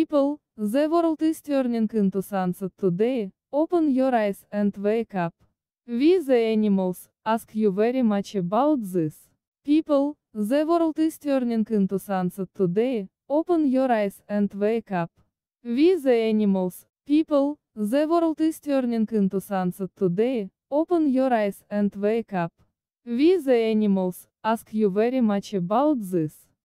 People, the world is turning into sunset today, open your eyes and wake up. We the animals, ask you very much about this. People, the world is turning into sunset today, open your eyes and wake up. We the animals, people, the world is turning into sunset today, open your eyes and wake up. We the animals, ask you very much about this.